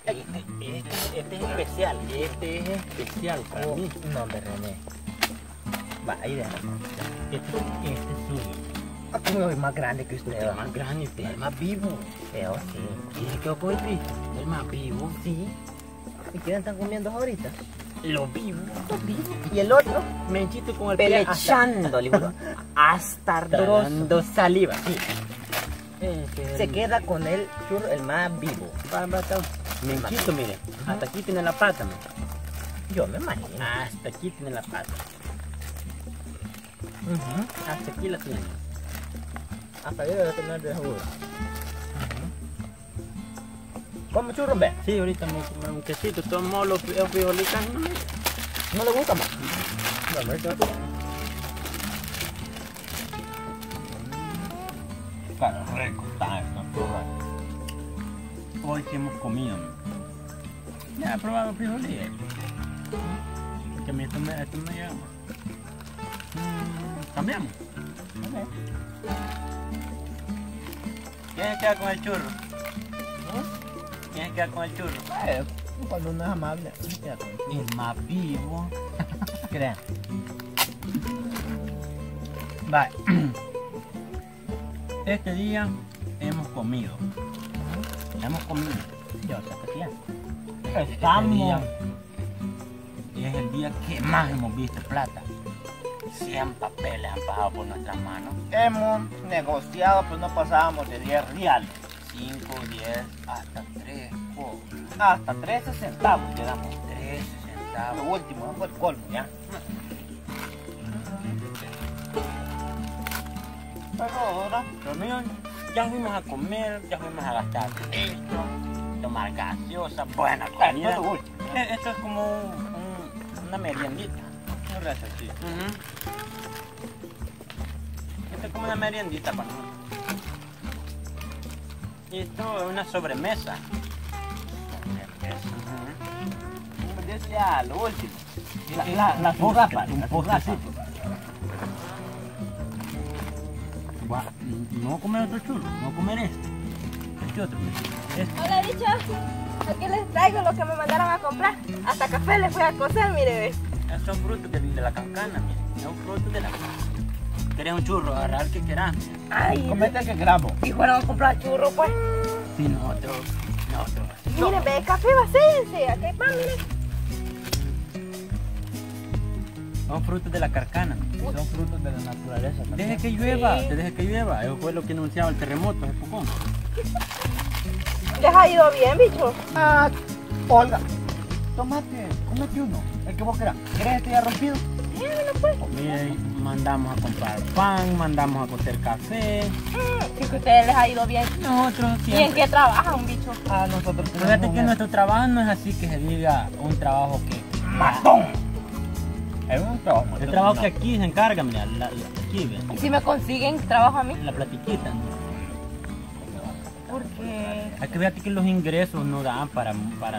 Este es especial. Este es especial para mí. No, hombre, René. Va, ahí déjalo. Este es suyo. Tengo el más grande que usted. Usted es más grande, usted es el más vivo. Yo sí. ¿Y se quedó con el Cristo? El más vivo. Sí. ¿Y quién están comiendo ahorita? Lo vivo. ¿Y el otro? Menchito con el pie Pelechándole, hasta dando saliva. Sí. Se queda con el churro el más vivo. Menchito, mire. Hasta aquí tiene la pata, mire. Yo me imagino. Hasta aquí tiene la pata. Hasta aquí la tiene. Hasta ahí debe tener de seguro. ¿Cómo churro, ve? Sí, ahorita me voy a comer un quesito. Todos modos los frijolitas ¿No le gusta más? No, Claro, rico está esto. Hoy sí hemos comido. Ya he probado frijolillas. Porque a mí esto me llama. Cambiamos. ¿Quién se queda con el churro? ¿Quién se queda con el churro? Cuando uno es amable, se queda con el churro. El más vivo. Crean. Vale. Este día hemos comido. Hemos comido. Yo sé que sí. Estamos. Y es el día que más hemos visto plata. 100 papeles han pasado por nuestras manos. Hemos negociado, pues no pasábamos de 10 reales. 5, 10, hasta 3, Hasta 13 centavos quedamos. 13 centavos. Lo último, no fue el colmo, ya. Pero ahora, lo mío, ya fuimos a comer, ya fuimos a gastar esto, tomar gaseosa, buena comida. Esto es lo último. Esto es como una meriendita. No le hace así. Esto es como una meriendita para nosotros. Y esto es una sobremesa. Ya, lo último. La fogapa. Un postrecito. No comer otro chulo, no comer este otro. Hola, bichos. Aquí les traigo lo que me mandaron a comprar. Hasta café les voy a cocer, mire. Esos son frutos de la cancana, mire. Son frutos de la cancana. ¿Querés un churro? Agarrar el que querás. Ay, Comete el que grabo. y fueron a comprar churro, pues. Sí, nosotros. Miren, ve, café, vacíense. Aquí hay pan, miren. Son frutos de la carcana. Son frutos de la naturaleza también. Deje que llueva, Sí. deje que llueva. Eso fue lo que anunciaba el terremoto hace poco. Les ha ido bien, bicho. Ah, Olga, tomate, cómete uno. El que vos querás. ¿Querés este ya rompido? Bueno, pues. Miren, mandamos a comprar pan, mandamos a cocer café. Sí, que a ustedes les ha ido bien. Nosotros ¿Y en qué trabajan, bicho? Ah, nosotros Fíjate que nuestro trabajo no es así que se diga un trabajo que... matón. Es un trabajo matón. El trabajo que aquí se encarga, mira, aquí, ve, ¿Y si me consiguen trabajo a mí? la platiquita. ¿No? Porque... Hay que ver que los ingresos no dan para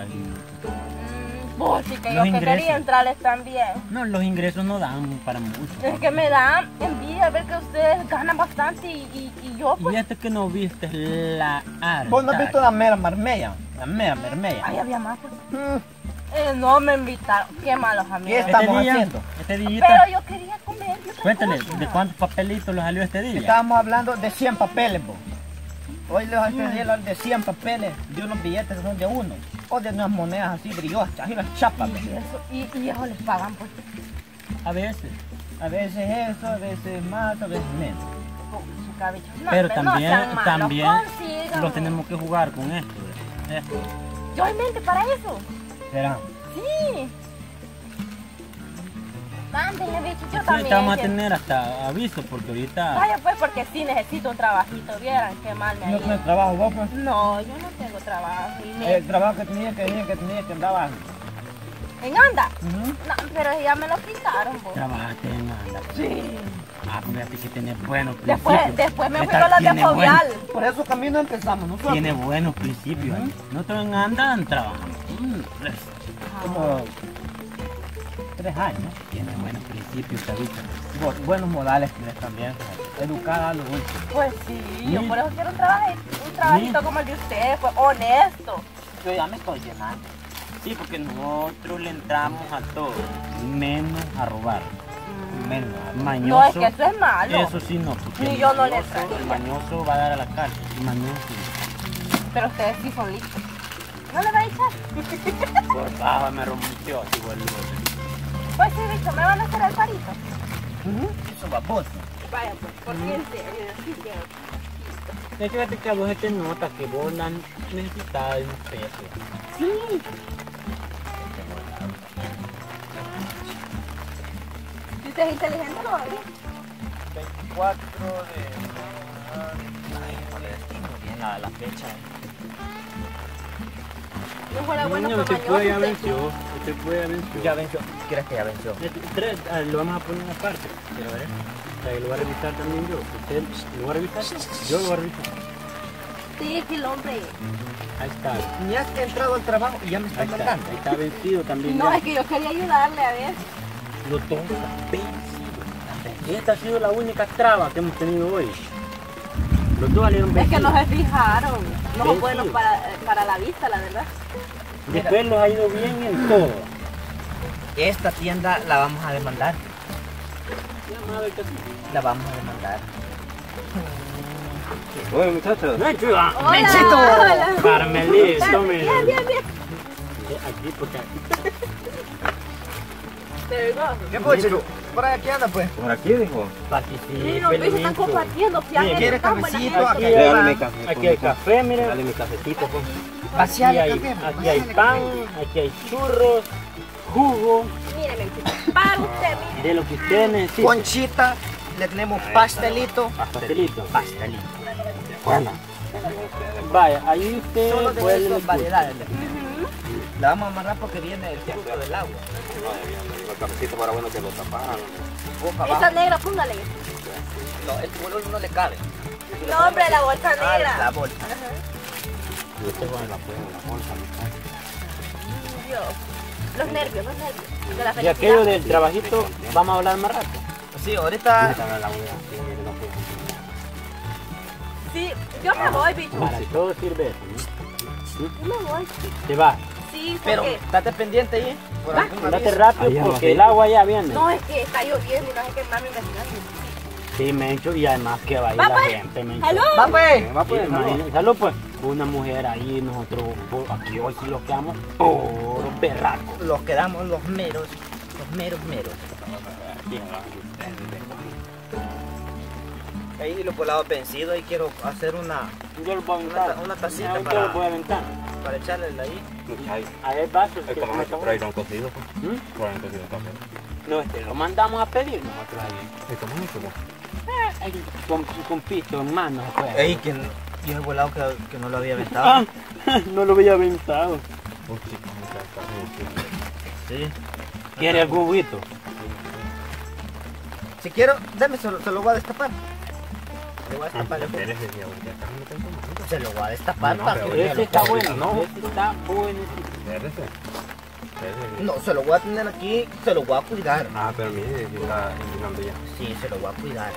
Pues sí, que Los yo que ingresos. quería entrarles también. no, los ingresos no dan para mucho. Es que me da envidia ver que ustedes ganan bastante y yo Y pues... esto que no viste es la arte. Vos no has visto la mera marmella. La mera mermella. Ay, había más. No me invitaron. Qué malos amigos. ¿Qué estamos haciendo? Este día, Pero yo quería comer. cuéntale, ¿de cuántos papelitos le salió este día? Estábamos hablando de 100 papeles, vos. Hoy les voy a hablar de 100 papeles, de unos billetes que son de uno, o de unas monedas así brillosas, y las chapas. Y eso les pagan, pues. A veces. A veces eso, a veces más, a veces menos. Chica, bicho. No, Pero no también, sean malos, también consigan. los tenemos que jugar con esto. Esto. Yo hay mente para eso. ¿Será? Sí. Mándenle, bicho, yo Sí, también. te vamos a quiero. tener hasta aviso porque ahorita... Vaya pues, porque sí necesito un trabajito. Vieran qué mal me ha ¿No ido. tienes trabajo vos, pues? No, yo no tengo trabajo. Y me... El trabajo que tenía que andaba. ¿En anda? No, pero ya me lo quitaron, vos. Trabajaste en anda. Sí. Ah, fíjate que tiene buenos principios. Después me fui Esta con los de tiene Fovial. Por eso camino empezamos nosotros. Tiene buenos principios. Nosotros en anda trabajamos. Como 3 años. Tiene buenos principios, Tabita. Buenos modales tienes también. Educada a lo último. Pues sí, yo Sí. por eso quiero un trabajito como el de ustedes, pues honesto. Yo ya me estoy llenando. Sí, porque nosotros le entramos a todo, menos a robar. Menos a mañoso. No, es que eso es malo. Eso sí no, porque Ni yo no le mañoso- entraría. el mañoso va a dar a la cárcel. El mañoso. Pero ustedes sí son listos. ¿No le va a echar? Por bajo me rompió, así boludo. Pues sí, bicho, ¿me van a hacer el parito? Eso va vos. Vaya, pues, porque en serio, sí que... Es que fíjate que a vos te nota que vos la necesitas de un peso. Sí. Si usted es inteligente, lo va a abrir. 24 de... Ay, no le destino bien la fecha. No fuera bueno No, por este mañoso. puede ya usted- venció. Este puede ya venció. Ya venció. ¿Quieres que ya venció? Tres, lo vamos a poner aparte. Quiero ver. O sea, lo voy a revisar también yo. ¿Usted lo va a revisar? Yo lo voy a revisar. Sí, que el hombre. Ahí está. Ni has entrado al trabajo y ya me estás Ahí está. mandando. Ahí está vencido también. No, ya. es que yo quería ayudarle, a ver. Los dos están vencidos. Esta ha sido la única traba que hemos tenido hoy. Los dos salieron Es vencidos. que no se fijaron. No Vencido. son buenos para la vista, la verdad. Después los ha ido bien en todo. Esta tienda la vamos a demandar. La vamos a demandar. Oye, muchachos. ¡Menchito! Hola. Carmelito, mira. Bien, bien, bien. Aquí, porque aquí. There you go. ¿Qué pues, chico? Por aquí anda, pues. Por aquí, dijo. Miren, los bichos están compartiendo. Mire, ¿quiere Tan buena cafecito? gente. Aquí Dale mi hay café. Aquí hay café, mire. Dale mi cafecito, pues. Aquí Vaciale hay, café, aquí hay vaciale pan, café. aquí hay churros, jugo, Mire, Menchito. Para usted, mire. de lo que ustedes necesiten. Conchita, le tenemos pastelito. Pastelito. Pastelito. Bueno. Vaya, ahí usted Solo de puede esas variedades. La vamos a amarrar porque viene el tiempo del agua. El cafecito para bueno que lo taparan. Boca Esa abajo. negra, póngale. No, el color no le cabe. No, hombre, la bolsa Ah, la negra. bolsa. Y usted pone la bolsa. Dios. Los nervios, los nervios. De la Y aquello felicidad. del trabajito, vamos a hablar más rato. Sí, ahorita Sí, yo me voy, bicho. Para todo sirve eso, Yo me voy. ¿no? Te va. Sí, pero porque... estate pendiente ahí. Por algún Andate aviso. rápido Ahí porque abajo. el agua ya viene. No, es que está lloviendo y no sé qué más me investigando. Sí, Mencho, y además que va a ir Va, la pues. gente, Mencho. ¡Salud! Va pues. Va Sí, pues, imagínate, salud, pues. Una mujer ahí, nosotros aquí hoy sí los quedamos por berracos. Los quedamos los meros. Los meros. Ahí lo colado vencido y quiero hacer una Yo lo voy a aventar. Una tacita Ahorita para- lo voy a aventar. para echarle ahí. A ver, vasos. Es como me por ahí lo han cocido, pues. ¿Mm? Por ahí han cocido también. No, lo mandamos a pedir nosotros ahí. ¿Y cómo es eso? Ahí, con pisto en mano. Pues. Ey, que yo he volado que no lo había aventado. Ah, no lo había aventado. Un chico, un Sí. ¿Quiere algún juguito? Si quiero, dame, se lo voy a destapar. Le voy a destapar. Espérese, si ahorita acá me tengo más. Se lo voy a destapar No, para pero que vea Ese lo está que- bueno, no. Ese está bueno. Espérese. Espérese. No, se lo voy a tener aquí, se lo voy a cuidar. Ah, pero mire, si está inclinando ya. Sí, se lo voy a cuidar.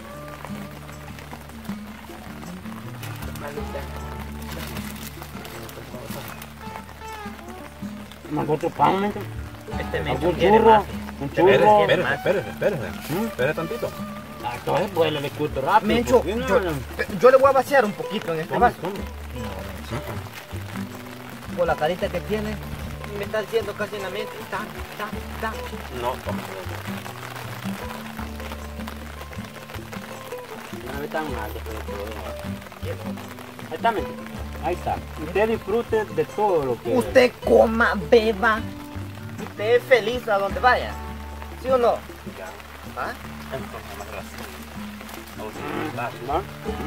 Más otro pan, Mencho. Este me ¿Algún quiere churro? más. Un Espérese, churro. espérese, espérese, espérese. ¿Mm? Espérese tantito. Ah, entonces pues le escuto rápido. Mencho, porque no, yo le voy a vaciar un poquito en este Toma, vaso. toma. Por la carita que tiene, me está haciendo casi en la mente. No, toma. No me tan mal, ahí está, Mencho. Ahí está. Usted disfrute de todo lo que... Usted coma, beba. Usted es feliz a donde vaya. ¿Sí o no? ¿Ah? ¿No?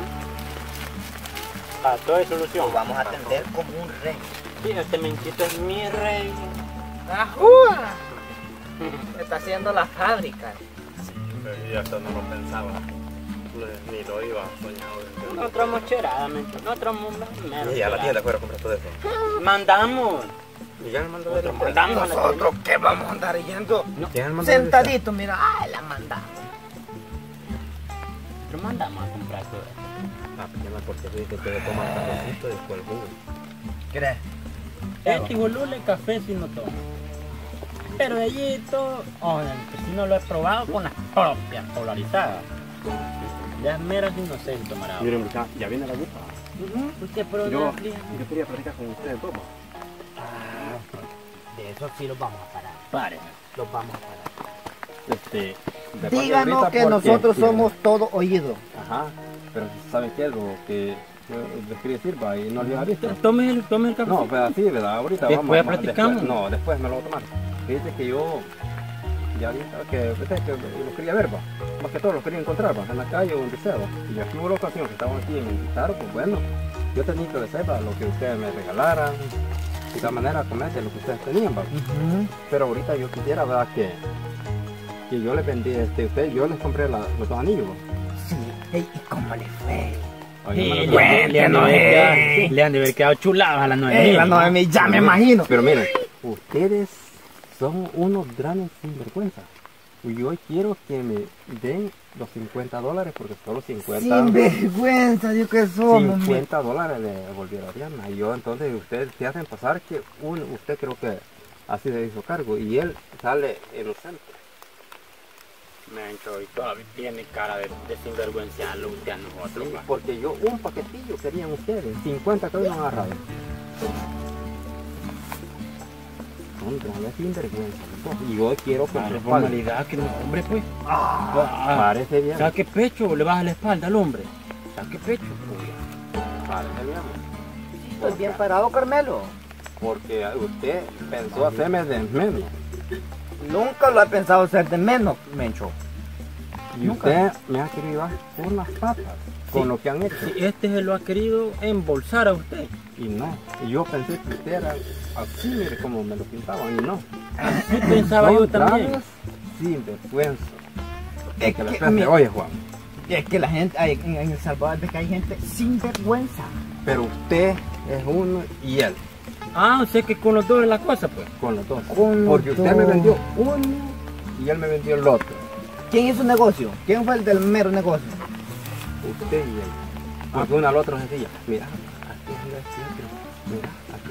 Ah, todo es solución. Lo vamos a atender como un rey. Sí, este Menchito es mi rey. ¡Ajúa! Me está haciendo la fábrica. Yo hasta no lo pensaba. Ni lo iba soñado. Nosotros mocherada, Mencho. Nosotros Y a la tienda fuera a comprar todo eso. mandamos. Y ya le mandó de Nosotros mandamos a la ¿Nosotros qué vamos a andar yendo? ¿Quién le mandó de Sentadito, mira. ¡Ay, la mandamos! Nosotros mandamos a comprar todo eso. Ah, pues ya me porque dice que le toma el cafecito y después el jugo. ¿Crees? Este hijo Lule café sí no toma. Pero de allí todo, que sí no lo he probado con las propias polarizadas. Ya es mero inocente, marado. Miren, muchachos, ya viene la gusta. Usted por Yo una quería platicar con ustedes dos. de eso sí los vamos a parar. Paren, los vamos a parar. De parte Díganos ahorita que porque- nosotros somos todo oído. Ajá, pero ¿saben qué? Algo que yo les quería decir, va, y no les había visto. Tome el café. No, pues así, ¿verdad? Ahorita Después vamos. platicamos. No, después me lo voy a tomar. Fíjate que yo ya ahorita que lo quería ver, va. Más que todo lo quería encontrar, va, en la calle o donde sea, va. Y aquí hubo la ocasión que estaban aquí en el guitarro, pues bueno, yo tenía que sepa lo que ustedes me regalaran. De esa manera comerse lo que ustedes tenían, va. Pero ahorita yo quisiera, ¿verdad? Que yo les vendí, yo les compré los dos anillos, va. Sí. Ey, ¿y cómo le fue? Oye, Le han de haber quedado chuladas a las 9. La 9000, ya me imagino. Pero miren, ustedes son unos grandes sinvergüenza. Y hoy quiero que me den los $50 porque solo 50. Sin vergüenza, Dios que somos. $50 le devolvieron a Diana. Y yo entonces ustedes se hacen pasar que usted creo que así se hizo cargo y él sale inocente. Mencho, y todavía tiene cara de sinvergüenciarlo usted a nosotros. Sí, porque yo un paquetillo querían ustedes, 50 que hoy no han agarrado. Son grandes sinvergüenza. Y hoy quiero que Para me la respalden. formalidad que no, hombre, pues. Parece bien. Saque pecho, le baja la espalda al hombre. Saque pecho. Parece bien. Estoy bien parado, Carmelo. Porque usted pensó hacerme de menos. Nunca lo he pensado hacer de menos, Mencho. Y usted me ha querido dar por las patas con lo que han hecho. Si este se lo ha querido embolsar a usted. Y no. Y yo pensé que usted era así, mire como me lo pintaban. Y no. Así pensaba yo también. Sin vergüenza. Es Que la que, frente, oye Juan, es que la gente, en El Salvador, de que hay gente sin vergüenza. pero usted es uno y él, Ah, o sea que con los dos es la cosa, pues. con los dos. Con los Porque usted me dos. vendió uno y él me vendió el otro. ¿Quién hizo el negocio? ¿Quién fue el del mero negocio? Usted y él. Porque uno al otro decía, mira, aquí es mira,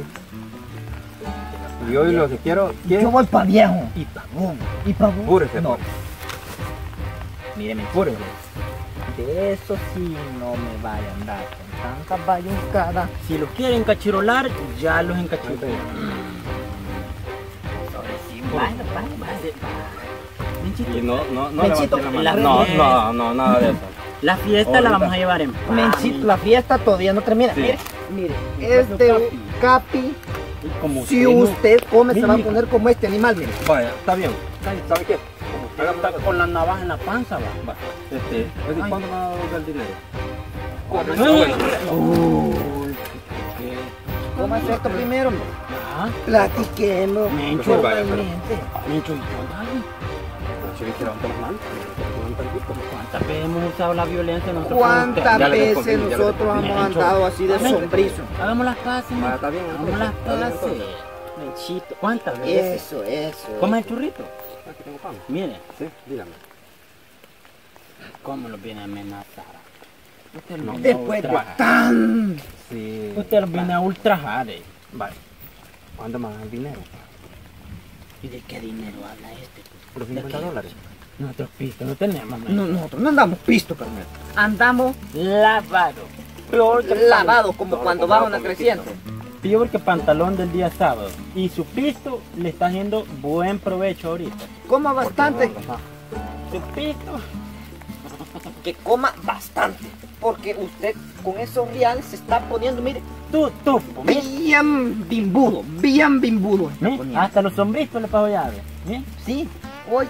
aquí. Y hoy lo que quiero, Yo voy pa' viejo. Y pagón. ¿Y pa' vos? Púrese, No. pues. Míreme, Púrese. De eso sí no me vaya a andar con tanta bayuncada. si los quieren cachirolar, ya los encachiró. Y no Menchito, levanten la la mano. fiesta. No, nada de eso. La fiesta la vamos a llevar en paz. Menchito, la fiesta todavía no termina. Sí. Mire, este Capi, Y como si usted no- usted come, se va a Mire. poner como este animal, mire. Vaya, está bien. ¿Sabe qué? está con la navaja en la panza, va. Va, ¿cuándo me va a devolver el dinero? Coma esto primero, hombre. Ah, Platiquemos. Mencho, formalmente. Mencho, ay, Levanta las manos. ¿cuántas veces hemos usado la violencia nosotros? ¿Cuántas Ya le veces respondí, ya le nosotros respondí. hemos andado así de sombrizo? Hagamos las paces, Ah, Mencho. está bien. Hagamos las Está bien, paces. entonces. Menchito. ¿Cuántas veces? Eso. Coma el churrito. Aquí tengo pan. Mire, Sí, dígame. cómo los viene a amenazar. Usted los viene a Después de ultrajar. tan... Sí. Usted los viene a ultrajar. Vale. ¿Cuándo más el dinero? ¿Y de qué dinero habla este? Los ¿De qué? $50. Nosotros pistos no tenemos, man. No, nosotros no andamos pisto, Carmelo. Andamos Lavado. Peor que lavado como cuando va a una creciente. Peor que pantalón del día sábado. Y su pisto le está haciendo buen provecho ahorita. Coma bastante. Ajá. Su pisto. Que coma bastante. Porque usted con esos reales se está poniendo, mire, Tú, bien bimbudo. Bien bimbudo. está ¿sí? poniendo. Hasta los sombristos le pago llave. ¿Sí? Sí, hoy.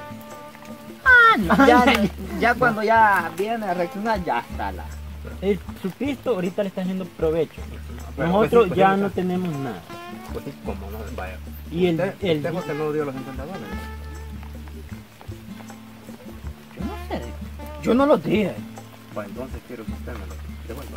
Ya cuando ya viene a reaccionar, ya está la. Su pisto ahorita le está haciendo provecho. Bueno, Nosotros pues sí, ya pues sí, no pues. tenemos nada. Pues sí, cómo no, vaya. Y el ¿Usted José no dio los $50? Yo no sé. Yo no lo dije. Bueno, entonces quiero que usted me lo devuelva.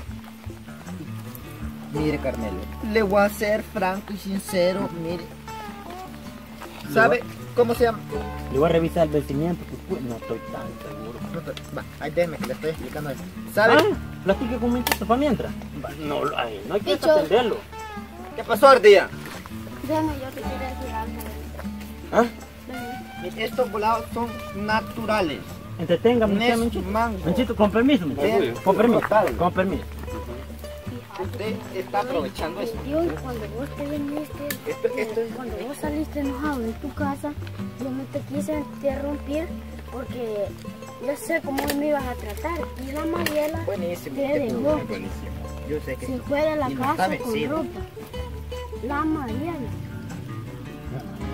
Mire, Carmelo, le voy a ser franco y sincero. Mire, ¿sabe cómo se llama? le voy a revisar el vencimiento. Pues, no estoy tan seguro. Va, ahí déjeme que le estoy explicando esto. ¿Sabe? Ah, platique con Menchito para mientras. No, ay, no hay que Bicho. atenderlo. ¿Qué pasó, Ardilla? Déjame, yo te quiero decir algo. ¿Ah? Ven. Estos volados son naturales. Entreténgame, No es Menchito. mango. Menchito, con permiso, Menchito. Sí, Con permiso, total. con permiso. Usted está aprovechando eso. Dios, cuando vos te viniste, cuando vos saliste enojado de tu casa, yo no te quise interrumpir porque yo sé cómo me ibas a tratar. Y la Mariela Buenísimo. te este dejó. programa es buenísimo. Yo sé que Se fue de la y no está casa con vencido. ropa. La Mariela.